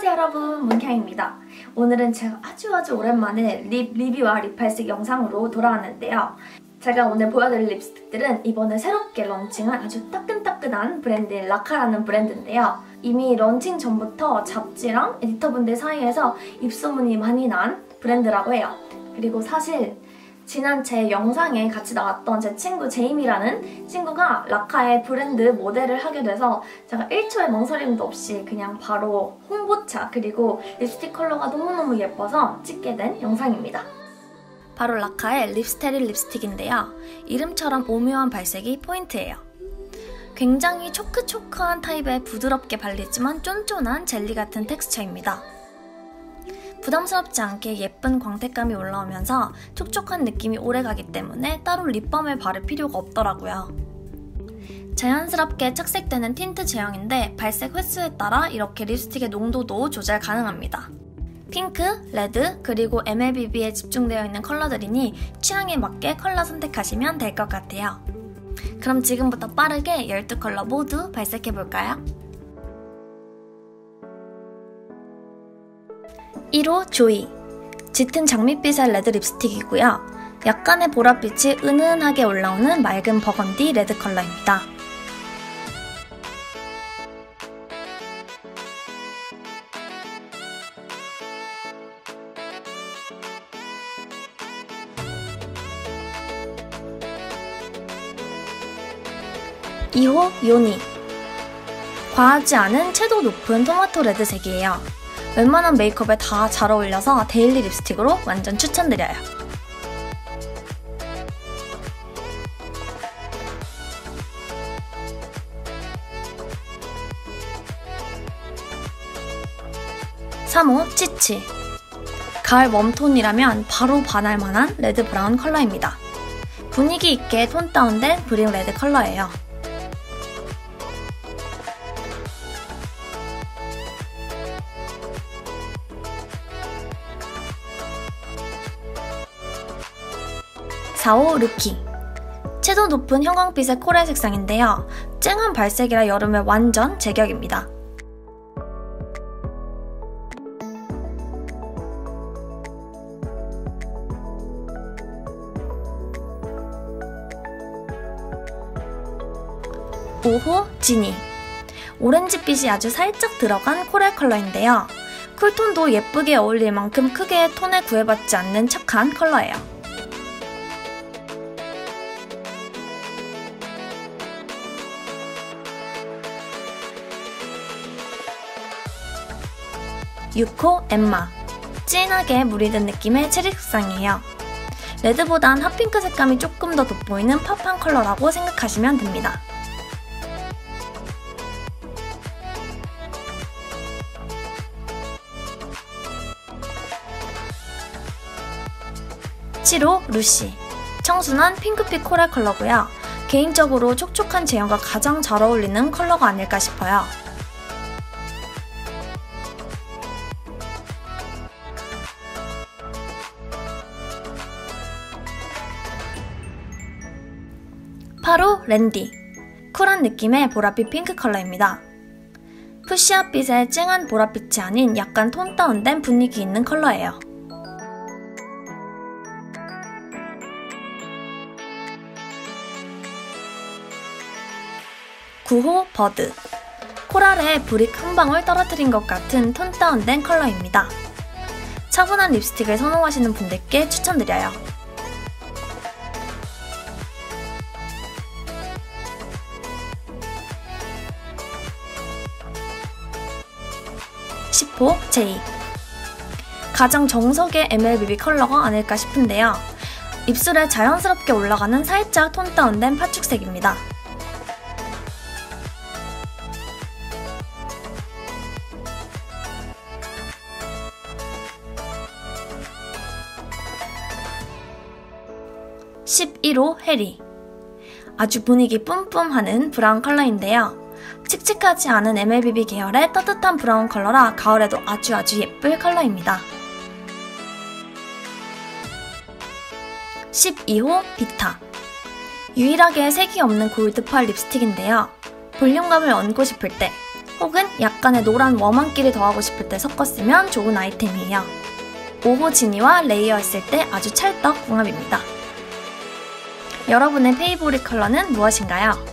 안녕하세요 여러분, 문캉입니다. 오늘은 제가 아주 오랜만에 립 리뷰와 립 발색 영상으로 돌아왔는데요. 제가 오늘 보여드릴 립스틱들은 이번에 새롭게 런칭한 아주 따끈따끈한 브랜드인 라카라는 브랜드인데요. 이미 런칭 전부터 잡지랑 에디터분들 사이에서 입소문이 많이 난 브랜드라고 해요. 그리고 사실 지난 제 영상에 같이 나왔던 제 친구 제이미라는 친구가 라카의 브랜드 모델을 하게 돼서 제가 1초의 망설임도 없이 그냥 바로 홍보차 그리고 립스틱 컬러가 너무너무 예뻐서 찍게 된 영상입니다. 바로 라카의 립스테릴 립스틱인데요. 이름처럼 오묘한 발색이 포인트예요. 굉장히 초크초크한 타입의 부드럽게 발리지만 쫀쫀한 젤리 같은 텍스처입니다. 부담스럽지 않게 예쁜 광택감이 올라오면서 촉촉한 느낌이 오래가기 때문에 따로 립밤을 바를 필요가 없더라고요. 자연스럽게 착색되는 틴트 제형인데 발색 횟수에 따라 이렇게 립스틱의 농도도 조절 가능합니다. 핑크, 레드, 그리고 MLBB에 집중되어 있는 컬러들이니 취향에 맞게 컬러 선택하시면 될 것 같아요. 그럼 지금부터 빠르게 12컬러 모두 발색해볼까요? 1호 조이, 짙은 장밋빛의 레드 립스틱이고요. 약간의 보랏빛이 은은하게 올라오는 맑은 버건디 레드 컬러입니다. (2호) 요니, 과하지 않은 채도 높은 토마토 레드색이에요. 웬만한 메이크업에 다 잘 어울려서 데일리 립스틱으로 완전 추천드려요. (3호) 치치, 가을 웜톤이라면 바로 반할만한 레드 브라운 컬러입니다. 분위기 있게 톤 다운된 브릭 레드 컬러예요. (4호) 루키, 채도 높은 형광빛의 코랄 색상인데요. 쨍한 발색이라 여름에 완전 제격입니다. (5호) 지니, 오렌지빛이 아주 살짝 들어간 코랄 컬러인데요. 쿨톤도 예쁘게 어울릴 만큼 크게 톤에 구애받지 않는 착한 컬러예요. (6호) 엠마, 진하게 물이 든 느낌의 체리 색상이에요. 레드보단 핫핑크 색감이 조금 더 돋보이는 팝한 컬러라고 생각하시면 됩니다. (7호) 루시, 청순한 핑크빛 코랄 컬러고요. 개인적으로 촉촉한 제형과 가장 잘 어울리는 컬러가 아닐까 싶어요. (8호) 랜디, 쿨한 느낌의 보랏빛 핑크 컬러입니다. 푸시아빛의 쨍한 보랏빛이 아닌 약간 톤 다운된 분위기 있는 컬러예요. (9호) 버드, 코랄에 브릭 한 방울 떨어뜨린 것 같은 톤 다운된 컬러입니다. 차분한 립스틱을 선호하시는 분들께 추천드려요. (10호) 제이, 가장 정석의 MLBB 컬러가 아닐까 싶은데요. 입술에 자연스럽게 올라가는 살짝 톤 다운된 파축색입니다. (11호) 해리, 아주 분위기 뿜뿜하는 브라운 컬러인데요. 칙칙하지 않은 MLBB 계열의 따뜻한 브라운 컬러라 가을에도 아주 예쁠 컬러입니다. 12호 비타, 유일하게 색이 없는 골드펄 립스틱인데요. 볼륨감을 얹고 싶을 때, 혹은 약간의 노란 웜한기를 더하고 싶을 때 섞었으면 좋은 아이템이에요. 모호 지니와 레이어했을 때 아주 찰떡궁합입니다. 여러분의 페이보릿 컬러는 무엇인가요?